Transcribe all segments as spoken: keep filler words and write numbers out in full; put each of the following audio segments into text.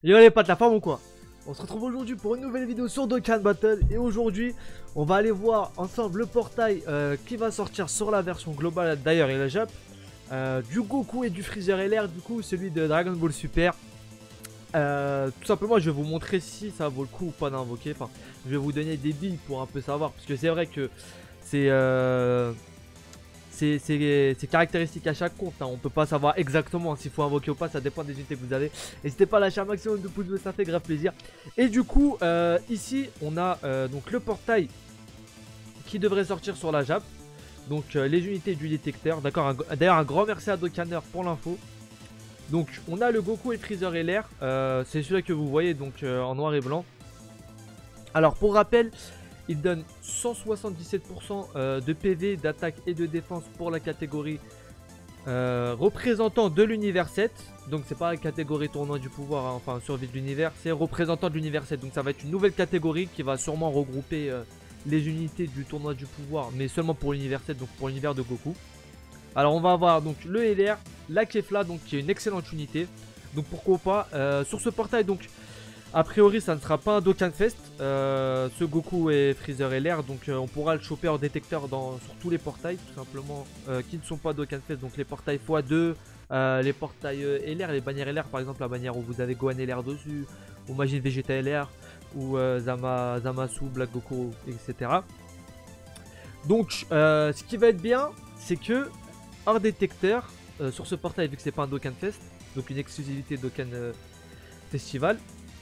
Yo les potes, la forme ou quoi? On se retrouve aujourd'hui pour une nouvelle vidéo sur Dokkan Battle. Et aujourd'hui, on va aller voir ensemble le portail euh, qui va sortir sur la version globale. D'ailleurs, il est Jap. Euh, du Goku et du Freezer L R, du coup, celui de Dragon Ball Super. Euh, tout simplement, je vais vous montrer si ça vaut le coup ou pas d'invoquer. Enfin, je vais vous donner des billes pour un peu savoir. Parce que c'est vrai que c'est... Euh... C'est caractéristique à chaque compte, hein. On peut pas savoir exactement s'il faut invoquer ou pas, ça dépend des unités que vous avez. N'hésitez pas à lâcher un maximum de pouces bleus, ça fait grave plaisir. Et du coup, euh, ici, on a euh, donc le portail qui devrait sortir sur la Jap. Donc euh, les unités du détecteur, d'accord. D'ailleurs, un grand merci à Dokkaner pour l'info. Donc on a le Goku et Freezer L R, euh, c'est celui-là que vous voyez donc euh, en noir et blanc. Alors pour rappel, il donne cent soixante-dix-sept pour cent euh, de P V, d'attaque et de défense pour la catégorie euh, représentant de l'univers sept. Donc c'est pas la catégorie tournoi du pouvoir, hein, enfin survie de l'univers, c'est représentant de l'univers sept. Donc ça va être une nouvelle catégorie qui va sûrement regrouper euh, les unités du tournoi du pouvoir, mais seulement pour l'univers sept, donc pour l'univers de Goku. Alors on va avoir donc le L R, la Kefla, donc qui est une excellente unité. Donc pourquoi pas, euh, sur ce portail donc... A priori, ça ne sera pas un Dokkan Fest, euh, ce Goku et Freezer L R, donc euh, on pourra le choper en détecteur dans, sur tous les portails, tout simplement, euh, qui ne sont pas Dokkan Fest, donc les portails fois deux, euh, les portails euh, L R, les bannières L R, par exemple la bannière où vous avez Gohan L R dessus, ou Majin Vegeta L R, ou euh, Zama, Zamasu, Black Goku, et cetera. Donc, euh, ce qui va être bien, c'est que, hors détecteur, euh, sur ce portail, vu que c'est pas un Dokkan Fest, donc une exclusivité Dokkan euh, Festival,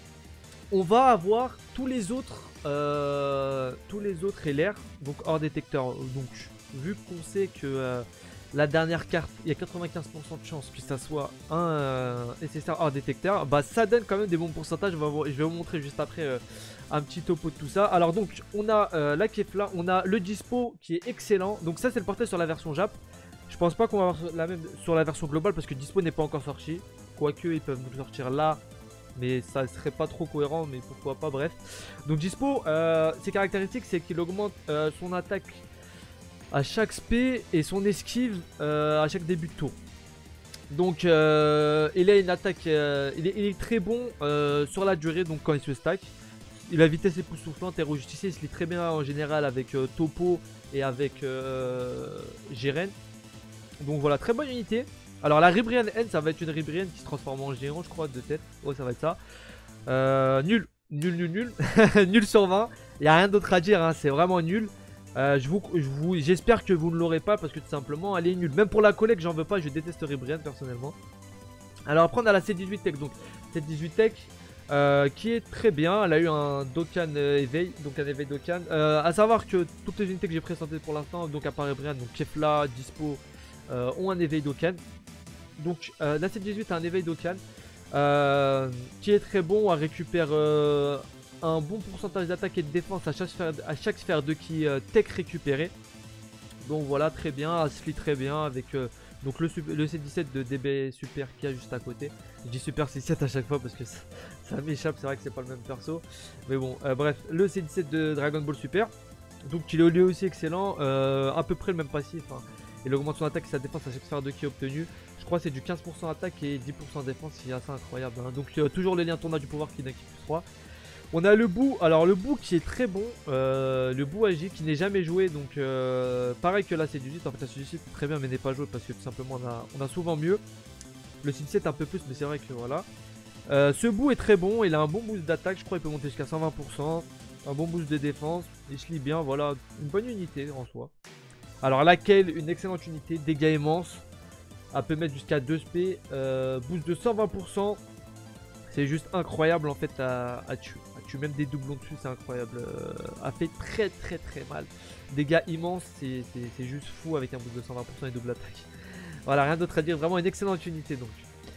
on va avoir tous les autres euh, tous les autres L R, donc hors détecteur. Donc vu qu'on sait que euh, la dernière carte, il y a quatre-vingt-quinze pour cent de chance que ça soit un euh, S S R hors détecteur, bah ça donne quand même des bons pourcentages. Je vais vous montrer juste après euh, un petit topo de tout ça. Alors donc on a euh, la Kefla, on a le Dispo qui est excellent. Donc ça c'est le portail sur la version Jap. Je pense pas qu'on va avoir la même sur la version globale parce que Dispo n'est pas encore sorti. Quoique ils peuvent nous le sortir là, mais ça serait pas trop cohérent, mais pourquoi pas, bref. Donc Dispo, euh, ses caractéristiques, c'est qu'il augmente euh, son attaque à chaque spé et son esquive euh, à chaque début de tour. Donc euh, il a une attaque, euh, il, est, il est très bon euh, sur la durée, donc quand il se stack. Il a vitesse époustouflante, héros justicier, il se lit très bien en général avec euh, Topo et avec euh, Jiren. Donc voilà, très bonne unité. Alors la Ribrienne N, ça va être une Ribrienne qui se transforme en géant, je crois, de tête. Ouais, ça va être ça. Euh, nul, nul, nul, nul. Nul sur vingt. Il n'y a rien d'autre à dire, hein, c'est vraiment nul. Euh, je vous, je vous, j'espère que vous ne l'aurez pas parce que tout simplement, elle est nulle. Même pour la collecte, j'en veux pas, je déteste Ribrienne personnellement. Alors après, on a la C dix-huit Tech. Donc, C dix-huit Tech euh, qui est très bien. Elle a eu un Dokkan euh, éveil, donc un éveil Dokkan. Euh, à savoir que toutes les unités que j'ai présentées pour l'instant, donc à part Ribrienne, donc Kefla, Dispo, euh, ont un éveil Dokkan. Donc euh, la C dix-huit a un éveil Dokkan euh, qui est très bon, elle récupère euh, un bon pourcentage d'attaque et de défense à chaque sphère, à chaque sphère de qui euh, tech récupérée. Donc voilà, très bien, elle se lit très bien avec euh, donc le, le C dix-sept de D B Super qui a juste à côté. Je dis Super C dix-sept à chaque fois parce que ça, ça m'échappe, c'est vrai que c'est pas le même perso. Mais bon, euh, bref, le C dix-sept de Dragon Ball Super. Donc il est lui aussi excellent, euh, à peu près le même passif, hein. Il augmente son attaque et sa défense à chaque sphère de ki obtenue. Je crois que c'est du quinze pour cent attaque et dix pour cent défense, c'est assez incroyable, hein. Donc euh, toujours le lien tournoi du pouvoir qui est d'un qui plus trois. On a le bout, alors le bout qui est très bon, euh, le bout agi qui n'est jamais joué, donc euh, pareil que la C dix-huit, en fait la C dix-huit est très bien mais n'est pas joué parce que tout simplement on a, on a souvent mieux. Le C dix-sept un peu plus mais c'est vrai que voilà. Euh, ce bout est très bon, il a un bon boost d'attaque, je crois qu'il peut monter jusqu'à cent vingt pour cent, un bon boost de défense, il se lit bien, voilà, une bonne unité en soi. Alors laquelle, une excellente unité, dégâts immenses, elle peut mettre jusqu'à deux S P, euh, boost de cent vingt pour cent, c'est juste incroyable en fait à, à tuer. À tuer même des doublons dessus, c'est incroyable. Euh, elle fait très très très mal. Dégâts immenses, c'est juste fou avec un boost de cent vingt pour cent et double attaque. Voilà, rien d'autre à dire, vraiment une excellente unité donc.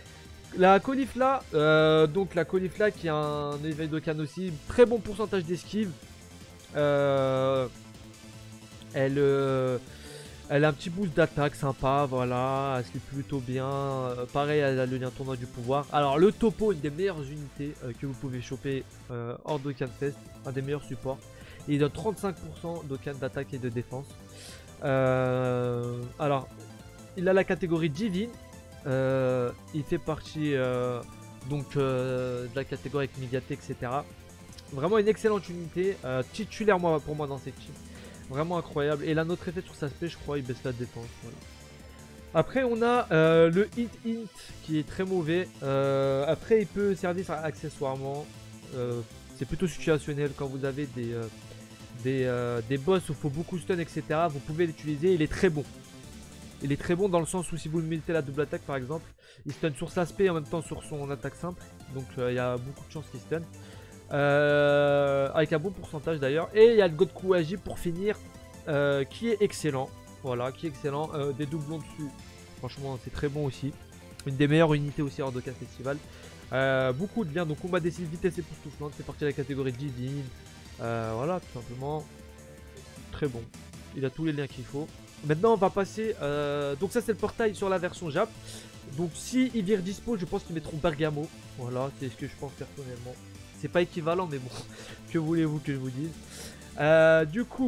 La Caulifla, euh, donc la Caulifla qui a un éveil Dokkan aussi, très bon pourcentage d'esquive. Euh, elle... Euh, Elle a un petit boost d'attaque sympa, voilà, elle se lit plutôt bien. Euh, pareil, elle a le lien tournoi du pouvoir. Alors, le Topo, une des meilleures unités euh, que vous pouvez choper euh, hors Dokkan Fest, un des meilleurs supports. Il donne trente-cinq pour cent Dokkan d'attaque et de défense. Euh, alors, il a la catégorie divine. Euh, il fait partie euh, Donc euh, de la catégorie avec Migaté, et cetera. Vraiment une excellente unité, euh, titulaire moi, pour moi dans cette team. Vraiment incroyable. Et là, notre effet sur sa spé, je crois, il baisse la défense. Voilà. Après, on a euh, le hit int qui est très mauvais. Euh, après, il peut servir accessoirement. Euh, C'est plutôt situationnel quand vous avez des, euh, des, euh, des boss où il faut beaucoup stun, et cetera. Vous pouvez l'utiliser. Il est très bon. Il est très bon dans le sens où si vous mettez la double attaque par exemple, il stun sur sa spé et en même temps sur son attaque simple. Donc il euh, y a beaucoup de chances qu'il stun. Euh, avec un bon pourcentage d'ailleurs. Et il y a le Godku Agi pour finir, euh, qui est excellent. Voilà, qui est excellent. Euh, des doublons dessus, franchement c'est très bon aussi. Une des meilleures unités aussi hors de cas festival. Euh, beaucoup de liens, donc combat décisive, vitesse époustouflante, c'est parti de la catégorie divine. Euh, voilà, tout simplement. Très bon. Il a tous les liens qu'il faut. Maintenant on va passer, euh, donc ça c'est le portail sur la version Jap. Donc si ils virent dispo, je pense qu'ils mettront Bergamo. Voilà, c'est ce que je pense personnellement. C'est pas équivalent mais bon, que voulez-vous que je vous dise. euh, Du coup,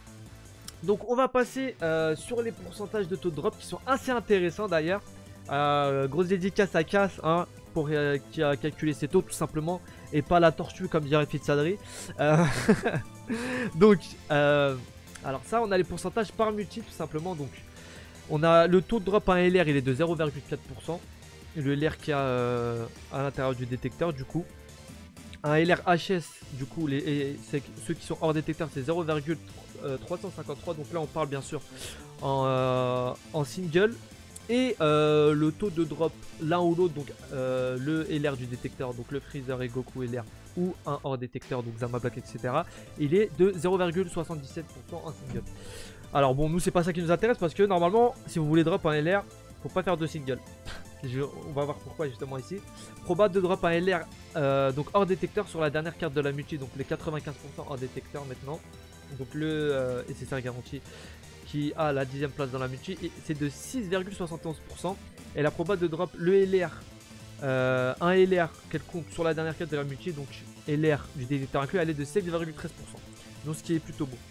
donc on va passer euh, sur les pourcentages de taux de drop qui sont assez intéressants d'ailleurs. euh, Grosse dédicace à Cass hein, pour euh, qui a calculé ses taux tout simplement. Et pas la tortue comme dirait Fitsadri. euh, Donc euh, alors ça on a les pourcentages par multi tout simplement. Donc on a le taux de drop à un L R, il est de zéro virgule quatre pour cent. Le L R qui a euh, à l'intérieur du détecteur du coup. Un L R H S du coup les, et ceux qui sont hors détecteur c'est zéro virgule trois cent cinquante-trois. Donc là on parle bien sûr en, euh, en single. Et euh, le taux de drop l'un ou l'autre, donc euh, le L R du détecteur, donc le Freezer et Goku L R, ou un hors détecteur, donc Zama Black, et cetera. Il est de zéro virgule soixante-dix-sept pour cent en single. Alors bon, nous c'est pas ça qui nous intéresse parce que normalement, si vous voulez drop un L R, faut pas faire de single. Je, on va voir pourquoi justement ici. Proba de drop un L R, euh, donc hors détecteur sur la dernière carte de la multi, donc les quatre-vingt-quinze pour cent hors détecteur maintenant. Donc le euh, et c'est ça garanti. Qui a la dixième place dans la multi et c'est de six virgule soixante et onze pour cent. Et la proba de drop le L R, euh, un L R quelconque sur la dernière carte de la multi, donc L R du détecteur inclus, elle est de sept virgule treize pour cent. Donc ce qui est plutôt bon.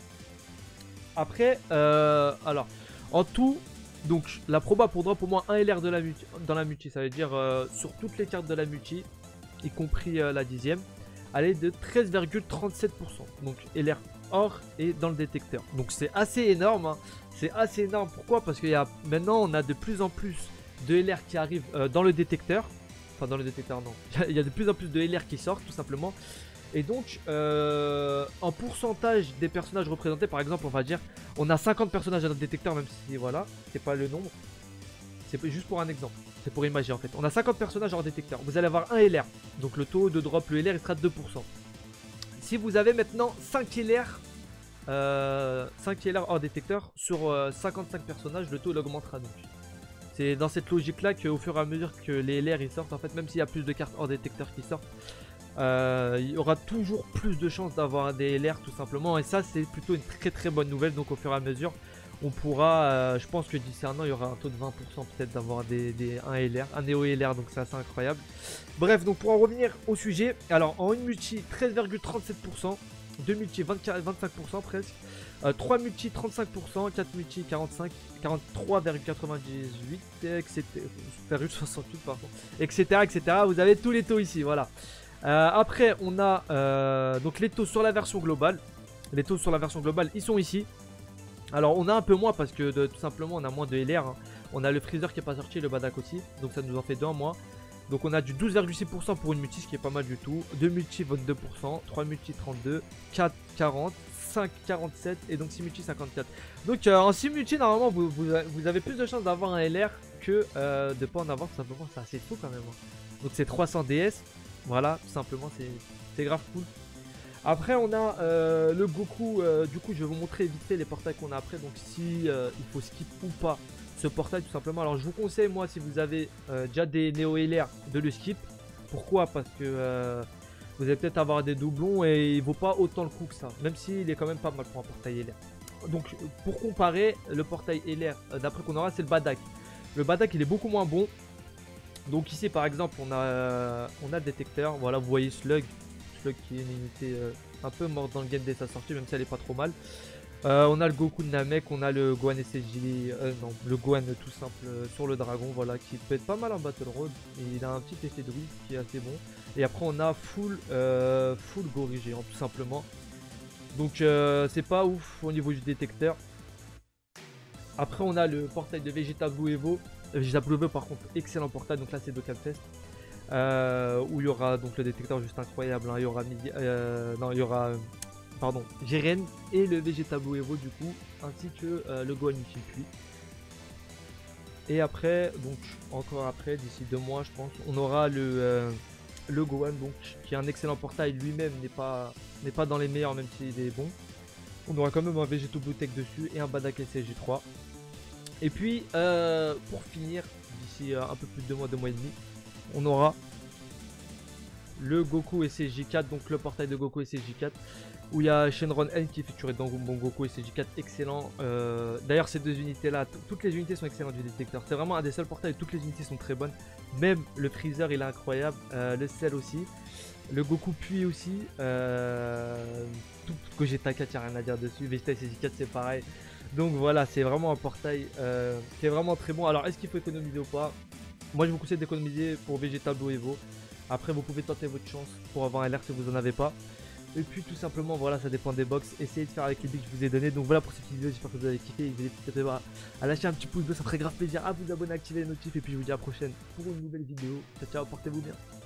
Après, euh, alors en tout, donc la proba pour drop au moins un L R de la multi, dans la multi, ça veut dire euh, sur toutes les cartes de la multi, y compris euh, la dixième, elle est de treize virgule trente-sept pour cent. Donc L R hors et dans le détecteur. Donc c'est assez énorme, hein. C'est assez énorme. Pourquoi? Parce qu'il y a maintenant on a de plus en plus de L R qui arrivent euh, dans le détecteur. Enfin dans le détecteur non. Il y a de plus en plus de L R qui sortent tout simplement. Et donc euh, en pourcentage des personnages représentés, par exemple on va dire on a cinquante personnages dans le détecteur, même si voilà, c'est pas le nombre. C'est juste pour un exemple. C'est pour imaginer en fait. On a cinquante personnages hors détecteur. Vous allez avoir un L R. Donc le taux de drop le L R il sera de deux pour cent. Si vous avez maintenant cinq L R, euh, cinq L R hors détecteur sur euh, cinquante-cinq personnages, le taux il augmentera donc. C'est dans cette logique là qu'au fur et à mesure que les L R ils sortent, en fait, même s'il y a plus de cartes hors détecteur qui sortent, euh, il y aura toujours plus de chances d'avoir des L R tout simplement. Et ça c'est plutôt une très très bonne nouvelle. Donc au fur et à mesure on pourra, euh, je pense que d'ici un an il y aura un taux de vingt pour cent peut-être d'avoir des, des un L R, un Neo L R, donc c'est assez incroyable. Bref, donc pour en revenir au sujet, alors en une multi treize virgule trente-sept pour cent, deux multi vingt-cinq pour cent presque, euh, trois multi trente-cinq pour cent, quatre multi quarante-cinq, quarante-trois virgule quatre-vingt-dix-huit, et cetera soixante-huit pardon, et cetera et cetera. Vous avez tous les taux ici, voilà. Euh, après on a euh, donc les taux sur la version globale. Les taux sur la version globale ils sont ici. Alors on a un peu moins parce que de, tout simplement on a moins de L R, hein. On a le Freezer qui est pas sorti, le Badak aussi. Donc ça nous en fait deux en moins. Donc on a du douze virgule six pour cent pour une multi, ce qui est pas mal du tout. deux multi vingt-deux pour cent, trois multi trente-deux, quatre quarante, cinq quarante-sept et donc six multi cinquante-quatre. Donc euh, en six multi normalement vous, vous, vous avez plus de chances d'avoir un L R que euh, de pas en avoir tout simplement. C'est assez fou quand même, hein. Donc c'est trois cents D S. Voilà, tout simplement c'est grave cool. Après on a euh, le Goku, euh, du coup je vais vous montrer vite fait les portails qu'on a après. Donc si euh, il faut skip ou pas ce portail tout simplement. Alors je vous conseille moi si vous avez euh, déjà des Neo L R de le skip. Pourquoi? Parce que euh, vous allez peut-être avoir des doublons et il vaut pas autant le coup que ça. Même s'il est quand même pas mal pour un portail L R. Donc pour comparer le portail L R euh, d'après qu'on aura c'est le Badak. Le Badak il est beaucoup moins bon. Donc ici par exemple on a, euh, on a le détecteur. Voilà vous voyez Slug. Slug qui est une unité euh, un peu morte dans le game dès sa sortie même si elle est pas trop mal. Euh, on a le Goku de Namek, on a le Gohan S S J, euh, non, le Gohan tout simple euh, sur le dragon, voilà, qui peut être pas mal en Battle Road. Et il a un petit effet de whip qui est assez bon. Et après on a full, euh, full Gorille géant tout simplement. Donc euh, c'est pas ouf au niveau du détecteur. Après on a le portail de Vegeta Blue Evo. Euh, Vegeta Blue Evo par contre excellent portail, donc là c'est Dokkan Fest. Euh, où il y aura donc le détecteur juste incroyable, hein. Il y aura midi, euh, non il y aura euh, pardon Jiren et le Vegeta Blue Evo du coup, ainsi que euh, le Gohan Ultime Pluie. Et après donc encore après d'ici deux mois je pense on aura le euh, le Gohan donc qui est un excellent portail, lui-même n'est pas n'est pas dans les meilleurs même s'il est bon. On aura quand même un Vegeto Blue Tech dessus et un Bardock S S J trois. Et puis euh, pour finir d'ici euh, un peu plus de deux mois, deux mois et demi, on aura le Goku S S J quatre, donc le portail de Goku S S J quatre, où il y a Shenron N qui est featuré dans mon Goku S S J quatre, excellent. Euh, D'ailleurs ces deux unités là, toutes les unités sont excellentes du détecteur, c'est vraiment un des seuls portails où toutes les unités sont très bonnes. Même le Freezer il est incroyable, euh, le Cell aussi, le Goku Puits aussi, euh, tout Gogeta quatre, il n'y a rien à dire dessus, Vegeta S S J quatre c'est pareil. Donc voilà, c'est vraiment un portail euh, qui est vraiment très bon. Alors est-ce qu'il faut économiser ou pas? Moi je vous conseille d'économiser pour Vegeta Blue Evo. Après vous pouvez tenter votre chance pour avoir un alerte si vous en avez pas. Et puis tout simplement voilà, ça dépend des box. Essayez de faire avec les billes que je vous ai donné. Donc voilà pour cette vidéo, j'espère que vous avez kiffé. N'hésitez pas à lâcher un petit pouce bleu, ça ferait grave plaisir. À vous abonner, activer les notifs. Et puis je vous dis à la prochaine pour une nouvelle vidéo. Ciao ciao, portez-vous bien.